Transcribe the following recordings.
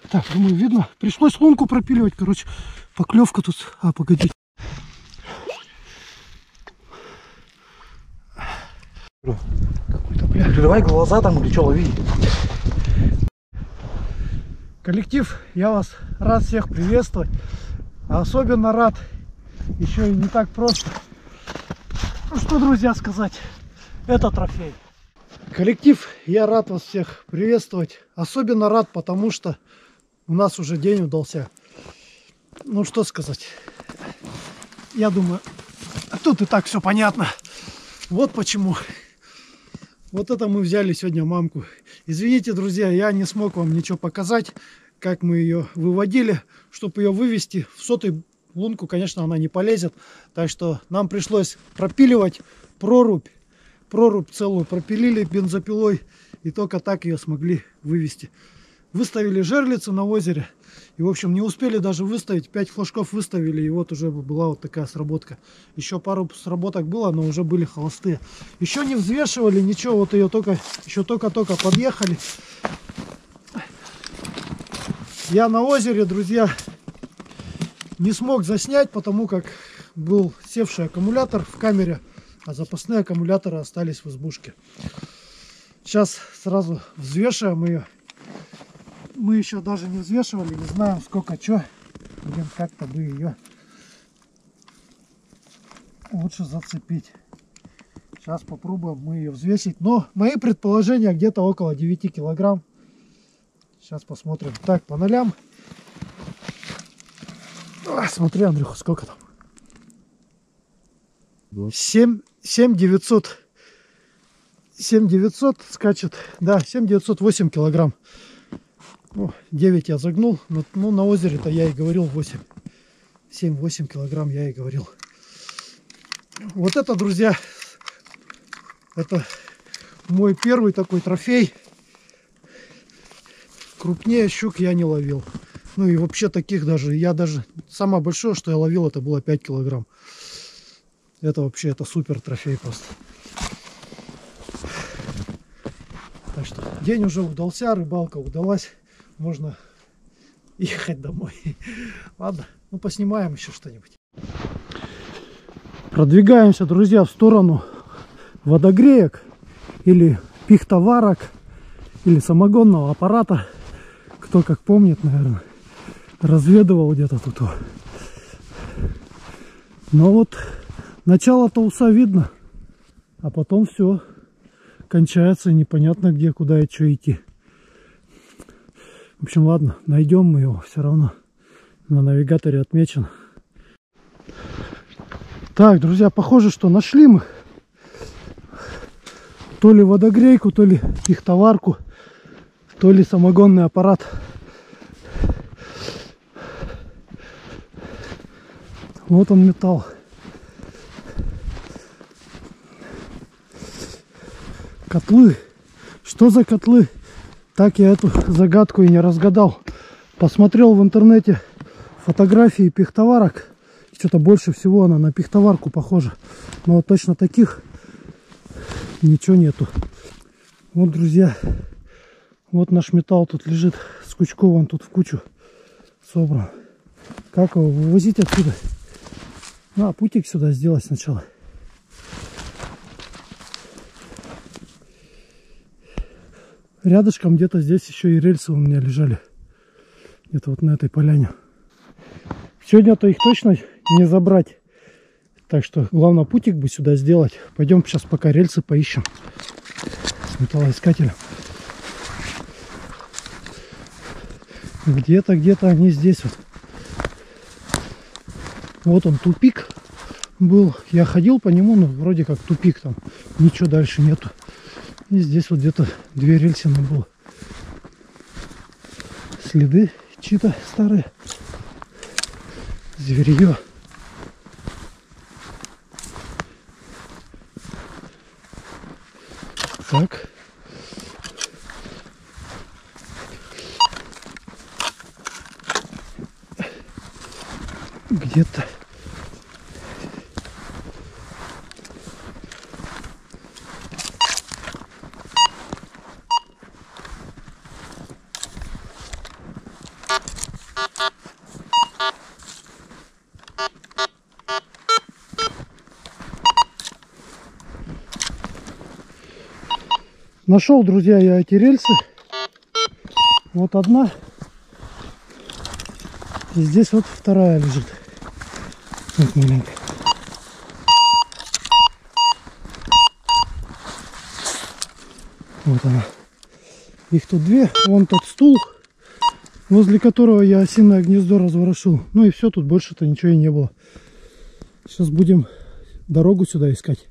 Так, думаю, видно. Пришлось лунку пропиливать, короче. Поклевка тут. А, погоди. Какой-то, бля. Открывай глаза там или что, лови. Коллектив, я вас рад всех приветствовать. А особенно рад еще и не так просто. Ну что, друзья, сказать. Это трофей. Коллектив, я рад вас всех приветствовать. Особенно рад, потому что у нас уже день удался. Ну что сказать. Я думаю, тут и так все понятно. Вот почему. Вот это мы взяли сегодня мамку. Извините, друзья, я не смог вам ничего показать, как мы ее выводили. Чтобы ее вывести в сотую лунку, конечно, она не полезет. Так что нам пришлось пропиливать прорубь. Прорубь целую пропилили бензопилой. И только так ее смогли вывести. Выставили жерлицу на озере. И, в общем, не успели даже выставить. 5 флажков выставили. И вот уже была вот такая сработка. Еще пару сработок было, но уже были холостые. Еще не взвешивали ничего. Вот ее еще только-только подъехали. Я на озере, друзья, не смог заснять, потому как был севший аккумулятор в камере. А запасные аккумуляторы остались в избушке. Сейчас сразу взвешиваем ее. Мы еще даже не взвешивали, не знаем сколько что. Будем как-то бы ее лучше зацепить. Сейчас попробуем мы ее взвесить. Но мои предположения где-то около 9 килограмм. Сейчас посмотрим. Так, по нолям. Смотри, Андрюха, сколько там? 7900 скачет. Да, 7908 килограмм. Ну, 9 я загнул. Но, ну, на озере-то я и говорил 8. 7-8 килограмм я и говорил. Вот это, друзья, это мой первый такой трофей. Крупнее щук я не ловил. Ну и вообще таких даже. Самое большое, что я ловил, это было 5 килограмм. Это вообще, это супер трофей просто. Так что день уже удался, рыбалка удалась. Можно ехать домой. Ладно, ну поснимаем еще что-нибудь. Продвигаемся, друзья, в сторону водогреек или пихтоварок или самогонного аппарата. Кто как помнит, наверное, разведывал где-то тут. Но вот начало-то уса видно, а потом все кончается, непонятно где, куда и что идти. В общем, ладно, найдем мы его все равно. На навигаторе отмечено. Так, друзья, похоже, что нашли мы то ли водогрейку, то ли пихтоварку, то ли самогонный аппарат. Вот он, металл. Котлы. Что за котлы? Так я эту загадку и не разгадал. Посмотрел в интернете фотографии пихтоварок. Что-то больше всего она на пихтоварку похожа. Но вот точно таких ничего нету. Вот, друзья, вот наш металл тут лежит скучкован, тут в кучу собран. Как его вывозить отсюда? На, путик сюда сделать сначала. Рядышком где-то здесь еще и рельсы у меня лежали. Где-то вот на этой поляне. Сегодня-то их точно не забрать. Так что главное путик бы сюда сделать. Пойдем сейчас пока рельсы поищем с металлоискателем. Где-то они здесь вот. Вот он, тупик был. Я ходил по нему, но вроде как тупик, там ничего дальше нету. И здесь вот где-то 2 рельсины было. Следы чьи-то старые. Зверье. Так. Где-то. Нашел, друзья, я эти рельсы. Вот одна. И здесь вот вторая лежит. Вот маленькая. Вот она. Их тут две. Вон тот стул, возле которого я осиное гнездо разворошил. Ну и все, тут больше-то ничего и не было. Сейчас будем дорогу сюда искать.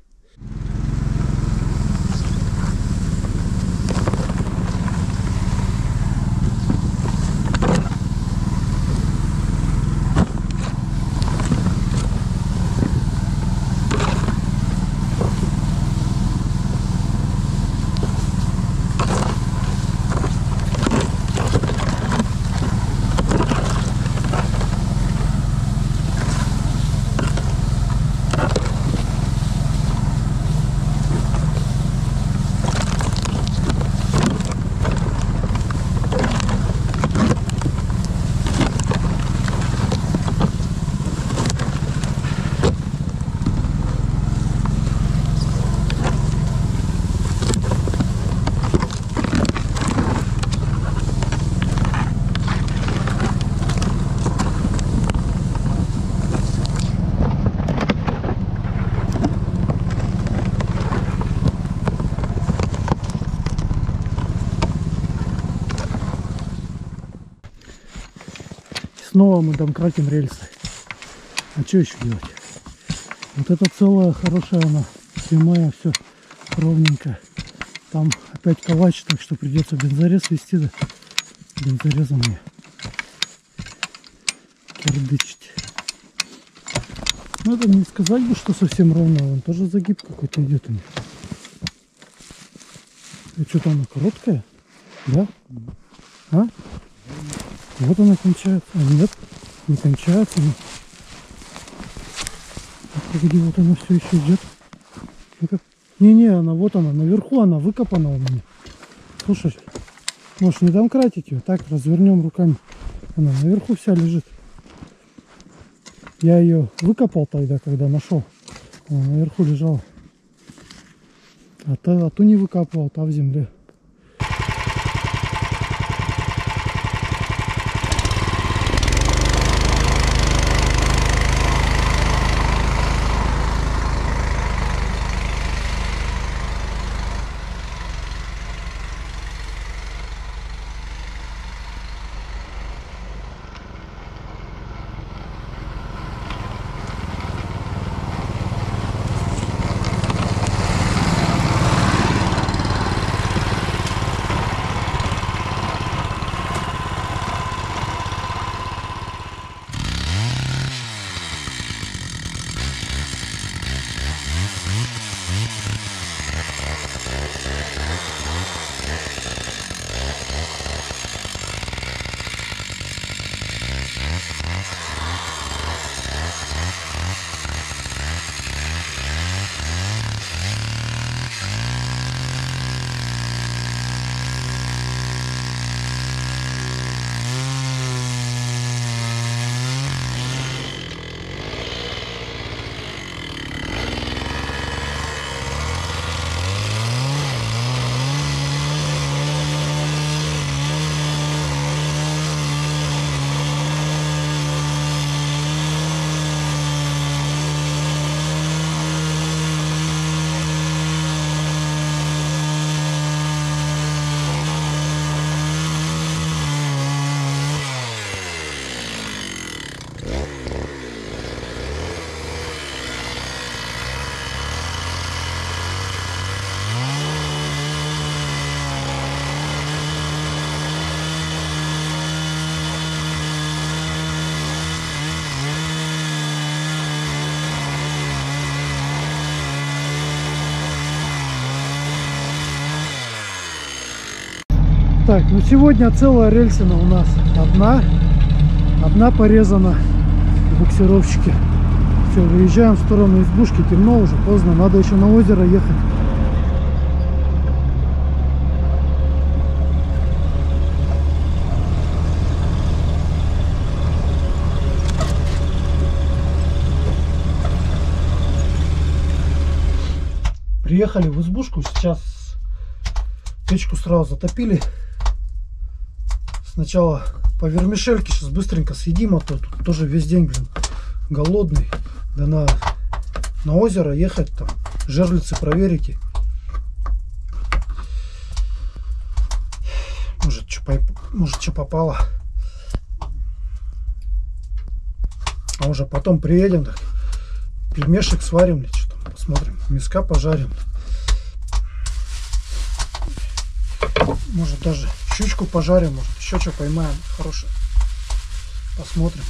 Снова мы домкратим рельсы. А что еще делать? Вот это целая хорошая она, прямая, все ровненько. Там опять калач, так что придется бензорез вести, да, бензорезом мне кирдычить. Ну это не сказать бы, что совсем ровно, он тоже загиб какой-то идет у них. И что-то она короткая, да? А? Вот она кончается. А нет, не кончается. Но... Где вот она все еще идет. Не-не, она вот она, наверху она выкопана у меня. Слушай, может не домкратить ее? Так, развернем руками. Она наверху вся лежит. Я ее выкопал тогда, когда нашел. Она наверху лежала. А ту не выкапывал, та в земле. Так, ну сегодня целая рельсина у нас одна порезана в буксировщике. Все, выезжаем в сторону избушки, темно уже, поздно, надо еще на озеро ехать. Приехали в избушку, сейчас Печку сразу затопили. Сначала по вермишельке сейчас быстренько съедим, а то тут тоже весь день, блин, голодный. Да на озеро ехать, там жерлицы проверите. Может что попало. А уже потом приедем, так пельмешек сварим, или что там, посмотрим. Мяска пожарим. Может даже щучку пожарим, может еще что поймаем хорошее. Посмотрим.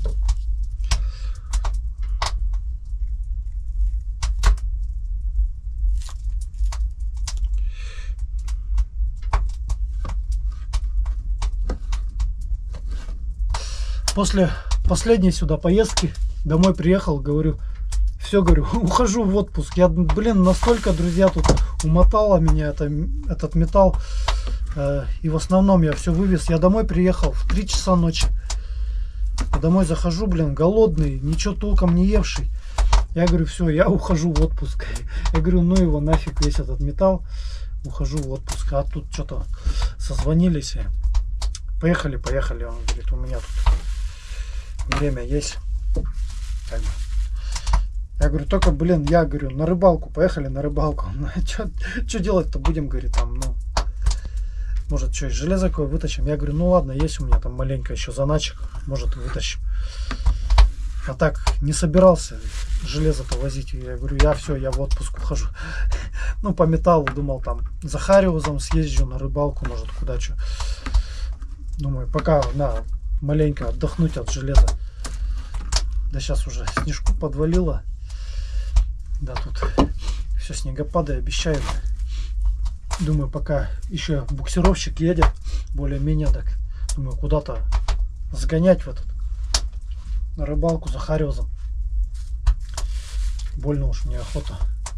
После последней сюда поездки домой приехал, говорю, все, говорю, ухожу в отпуск. Я, блин, настолько, друзья, тут умотало меня этот металл. И в основном я все вывез. Я домой приехал в 3 часа ночи. Домой захожу, блин, голодный, ничего толком не евший. Я говорю, все, я ухожу в отпуск. Я говорю, ну его нафиг весь этот металл. Ухожу в отпуск. А тут что-то созвонились. Поехали. Он говорит, у меня тут время есть. Как бы. Я говорю, только, блин, я говорю, на рыбалку. Поехали на рыбалку. Что делать-то будем, говорит, там, ну. Может, что, из железа какое вытащим? Я говорю, ну ладно, есть у меня там маленько еще заначек. Может, вытащим. А так, не собирался железо-то возить. Я говорю, я в отпуск ухожу. Ну, по металлу, думал, там, за Хариузом съезжу на рыбалку, может, куда что. Думаю, пока, маленько отдохнуть от железа. Да сейчас уже снежку подвалило. Да, тут все снегопады обещают. Думаю, пока еще буксировщик едет, более-менее, так, думаю, куда-то сгонять в этот, на рыбалку за Хариузом. Больно уж мне охота.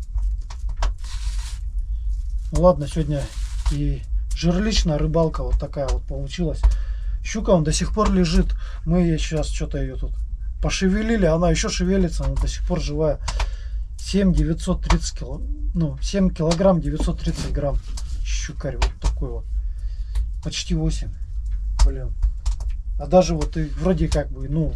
Ну ладно, сегодня и жерличная рыбалка вот такая вот получилась. Щука, он до сих пор лежит. Мы сейчас что-то ее тут пошевелили, она еще шевелится, она до сих пор живая. 7 930 кило, 7 килограмм 930 грамм щукарь, вот такой вот, почти 8, блин. А даже вот и вроде как бы,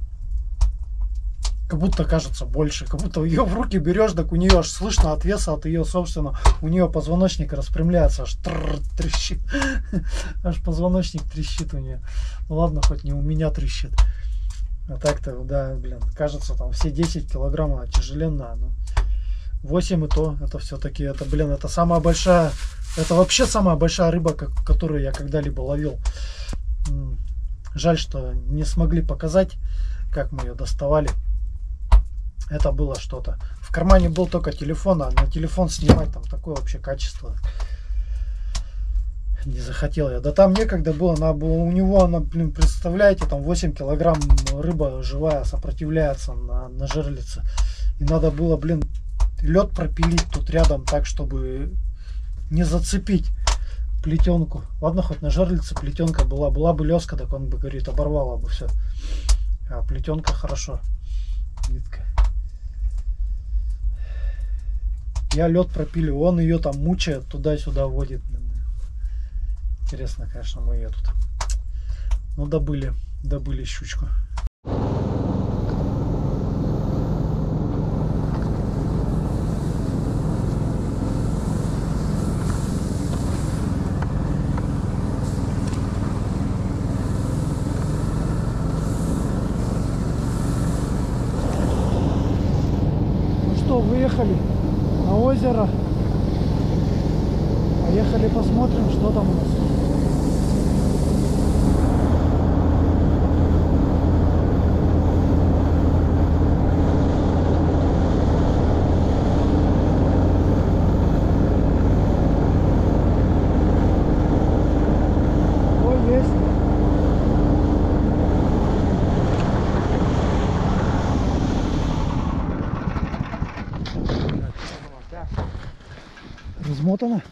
как будто кажется больше, как будто ее в руки берешь, так у нее аж слышно от веса, от ее, собственно, у нее позвоночник распрямляется, аж трещит, аж позвоночник трещит у нее. Ну ладно, хоть не у меня трещит. А так-то, да, блин, кажется, там все 10 килограмм, она тяжеленная, но 8 и то, это все-таки, это, блин, это самая большая, это вообще самая большая рыба, которую я когда-либо ловил. Жаль, что не смогли показать, как мы ее доставали. Это было что-то. В кармане был только телефон, а на телефон снимать там такое вообще качество не захотел я. Да там некогда было, у него, блин, представляете, там 8 килограмм рыба живая сопротивляется на жерлице. И надо было, блин, лед пропилить тут рядом так, чтобы не зацепить плетенку. Ладно, хоть на жерлице плетенка была бы леска, так он бы, говорит, оборвала бы все. А плетенка хорошо. Нитка. Я лед пропилю, он ее там мучает, туда-сюда водит. Интересно, конечно, мы ее тут. Ну, добыли щучку. Ну что, выехали на озеро. Поехали посмотрим, что там у нас. Размотано?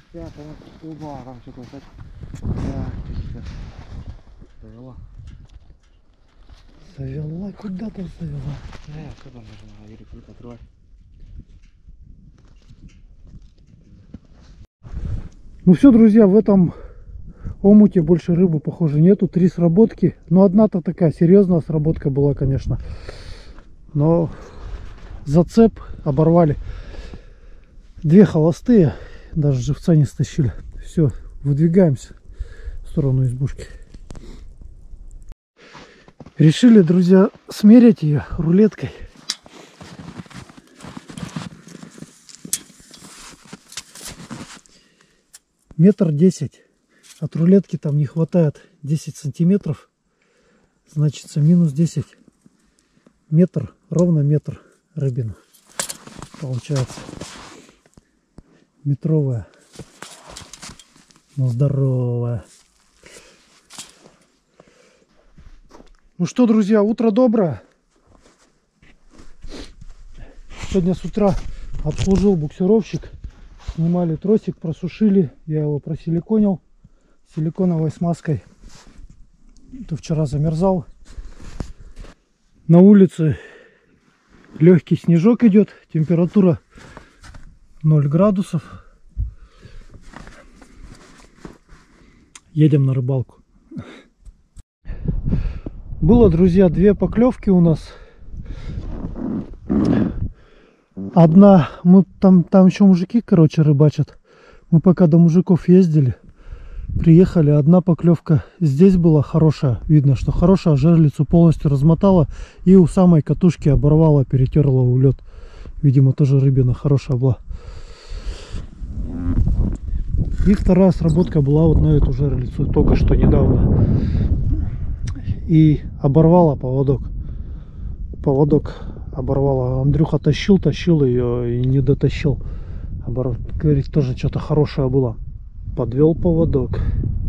Завела, куда ты завела? Что там нужно, Юрий, клип открывать. Ну все, друзья, в этом омуте больше рыбы, похоже, нету. 3 сработки. Но одна-то такая серьезная сработка была, конечно. Но зацеп оборвали. 2 холостые. Даже живца не стащили. Все, выдвигаемся в сторону избушки. Решили, друзья, смерить ее рулеткой. Метр 10. От рулетки там не хватает 10 сантиметров. Значит, минус 10. Метр, ровно метр рыбина. Получается. Метровая. Но здоровая. Ну что, друзья, утро доброе. Сегодня с утра обслужил буксировщик. Снимали тросик, просушили. Я его просиликонил силиконовой смазкой. Это вчера замерзал. На улице легкий снежок идет. Температура 0 градусов. Едем на рыбалку. Было, друзья, 2 поклевки у нас. Одна, мы там еще мужики, короче, рыбачат. Мы пока до мужиков ездили, приехали, одна поклевка здесь была хорошая. Видно, что хорошая, жерлицу полностью размотала и у самой катушки оборвала, перетерла улет. Видимо, тоже рыбина хорошая была. И вторая сработка была вот на эту жерлицу, только что недавно. И оборвала поводок. Поводок оборвала. Андрюха тащил ее и не дотащил. Говорит, тоже что-то хорошее было. Подвел поводок.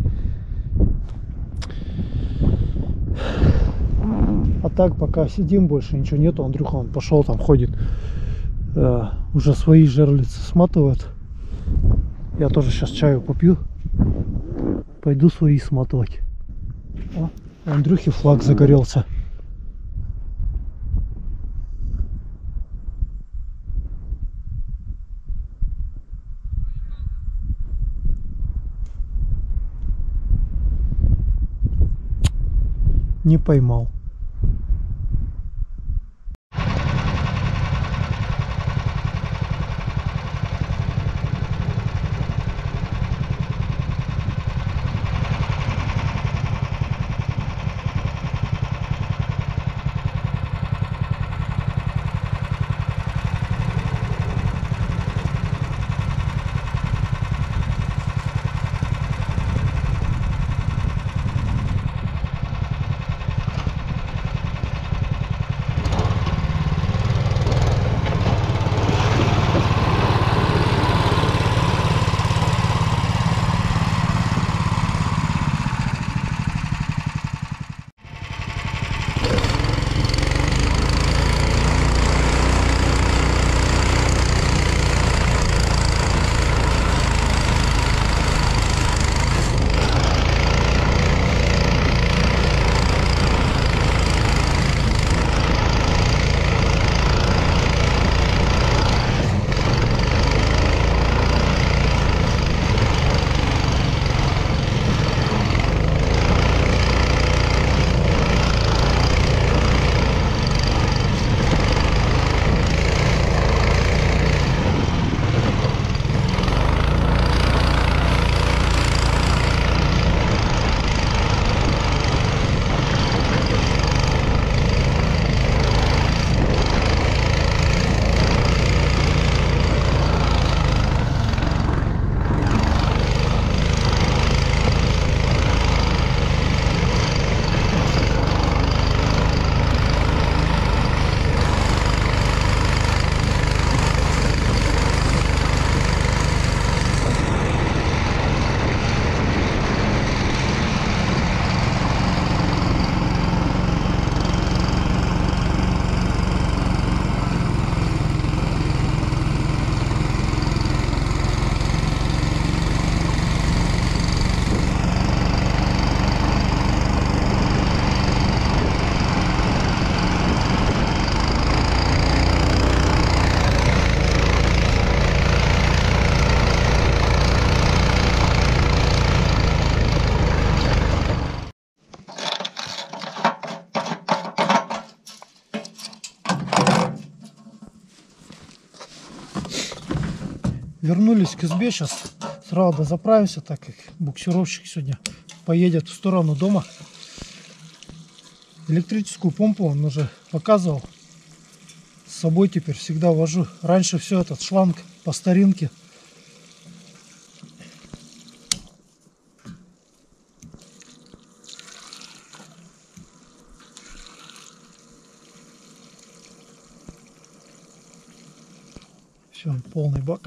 А так пока сидим, больше ничего нету. Андрюха он пошел, там ходит. Уже свои жерлицы сматывает. Я тоже сейчас чаю попью. Пойду свои сматывать. О, у Андрюхи флаг загорелся. Не поймал. Вернулись к избе. Сейчас сразу заправимся, так как буксировщик сегодня поедет в сторону дома. Электрическую помпу он уже показывал. С собой теперь всегда вожу. Раньше все этот шланг по старинке. Все, полный бак.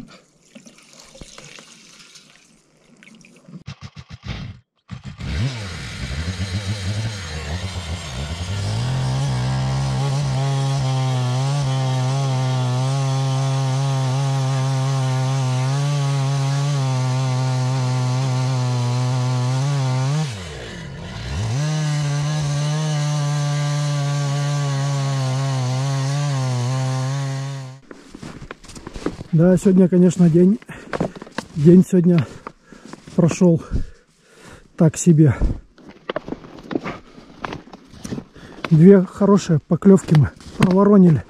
Да, сегодня, конечно, день сегодня прошел так себе. Две хорошие поклевки мы проворонили.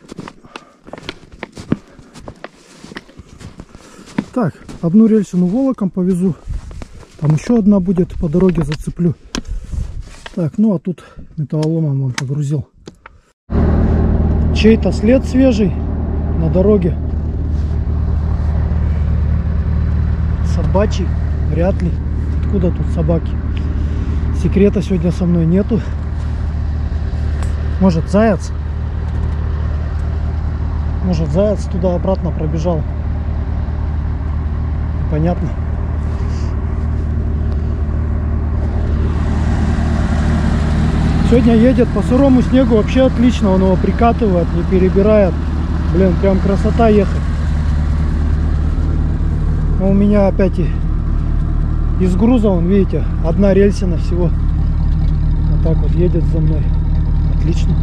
Так, одну рельсину волоком повезу. Там еще одна будет, по дороге зацеплю. Так, ну а тут металлоломом он погрузил. Чей-то след свежий на дороге. Собачий? Вряд ли. Откуда тут собаки? Секрета сегодня со мной нету. Может, заяц? Может, заяц туда-обратно пробежал. Понятно. Сегодня едет по сырому снегу вообще отлично. Он его прикатывает, не перебирает. Блин, прям красота ехать. Но у меня опять из груза, вон, видите, одна рельсина всего. Вот так вот едет за мной. Отлично.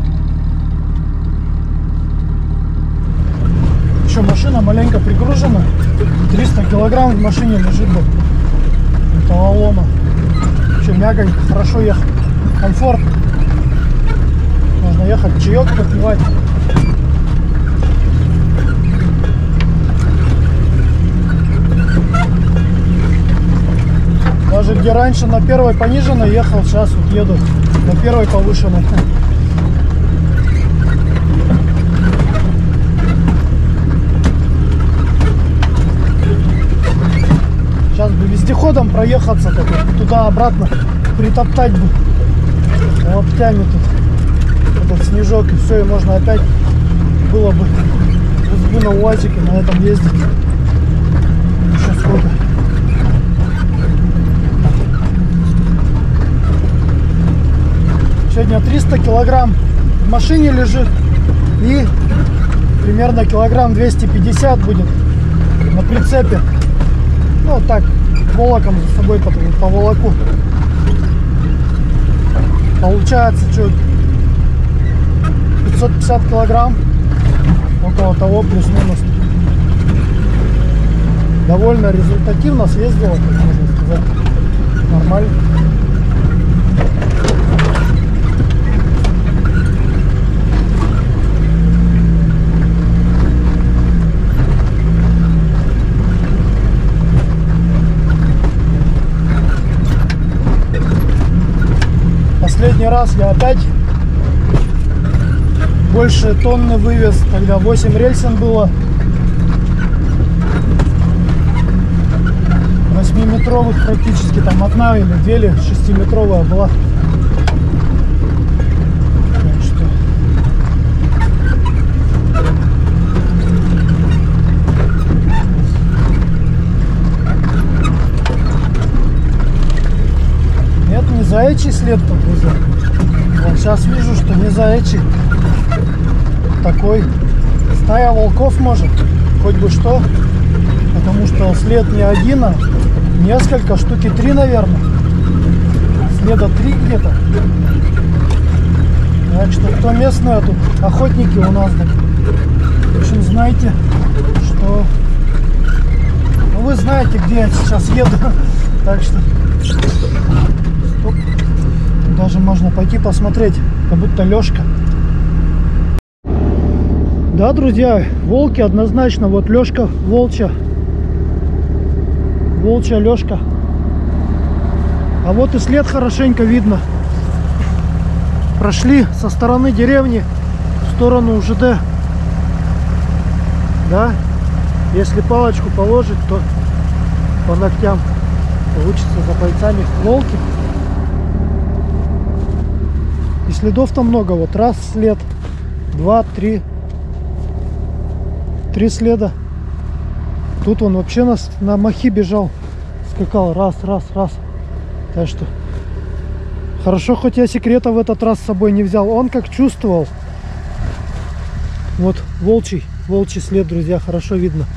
Еще машина маленько пригружена. 300 килограмм в машине лежит металлолома. Еще мягонько, хорошо ехать. Комфорт. Можно ехать, чаек попивать. Даже где раньше на первой пониженной ехал, сейчас вот еду на первой повышенной. Сейчас бы вездеходом проехаться, так вот, туда-обратно притоптать бы локтями тут этот снежок, и все, и можно опять было бы на УАЗике на этом ездить. Еще сколько. Сегодня 300 килограмм в машине лежит и примерно килограмм 250 будет на прицепе. Ну вот так, волоком за собой по волоку. Получается, что 550 килограмм, около того, плюс-минус. Довольно результативно съездила, можно сказать. Нормально. Последний раз я опять больше тонны вывез, тогда 8 рельсин было, 8-метровых практически, там одна или две, или 6-метровая была. Так что нет, не заячий след тут везет. Вот сейчас вижу, что не заячий. Такой стая волков, может, хоть бы что. Потому что след не один, а несколько, штуки 3, наверное. Следа 3 где-то. Так что кто местные тут, охотники у нас, так, в общем, знаете, что... Ну, вы знаете, где я сейчас еду. Так что... Стоп. Даже можно пойти посмотреть, как будто Лёшка. Да, друзья, волки однозначно. Вот Лёшка волчья. Волчья Лёшка. А вот и след хорошенько видно. Прошли со стороны деревни в сторону УЖД. Да? Если палочку положить, то по ногтям получится за бойцами волки. И следов там много. Вот раз след, два, три. 3 следа. Тут он вообще на махи бежал. Скакал раз. Так что хорошо, хоть я секрета в этот раз с собой не взял. Он как чувствовал. Вот волчий след, друзья, хорошо видно.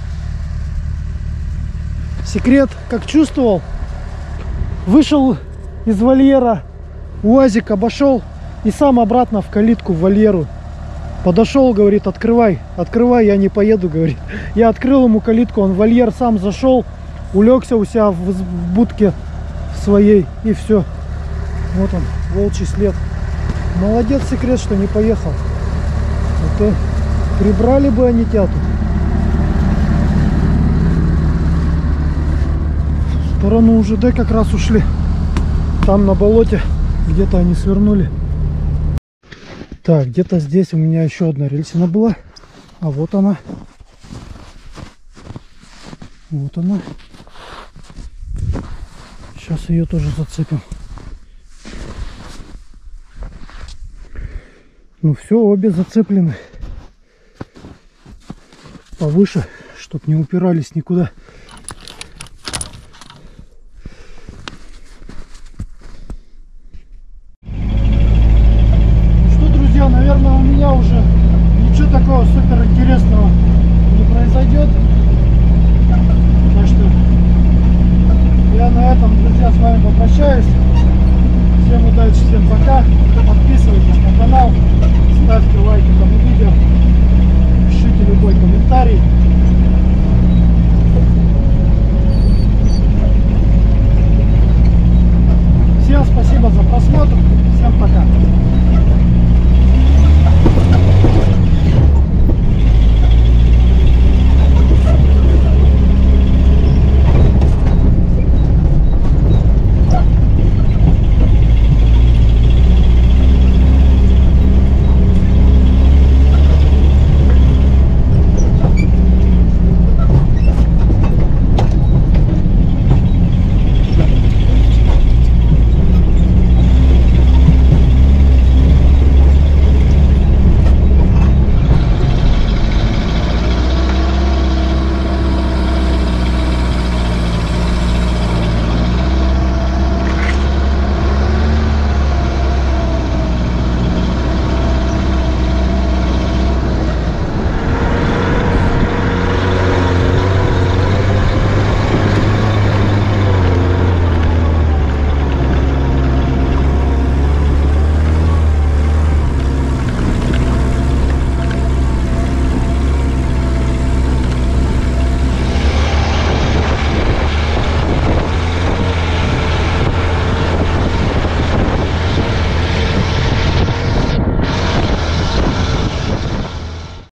Секрет как чувствовал. Вышел из вольера, УАЗик обошел и сам обратно в калитку, в вольеру. Подошел, говорит, открывай, я не поеду, говорит. Я открыл ему калитку, он в вольер сам зашел, улегся у себя в будке своей, и все. Вот он, волчий след. Молодец, секрет, что не поехал. Это прибрали бы они тебя тут. В сторону УЖД как раз ушли. Там на болоте где-то они свернули. Так, где-то здесь у меня еще одна рельсина была. А вот она. Вот она. Сейчас ее тоже зацепим. Ну все, обе зацеплены. Повыше, чтоб не упирались никуда.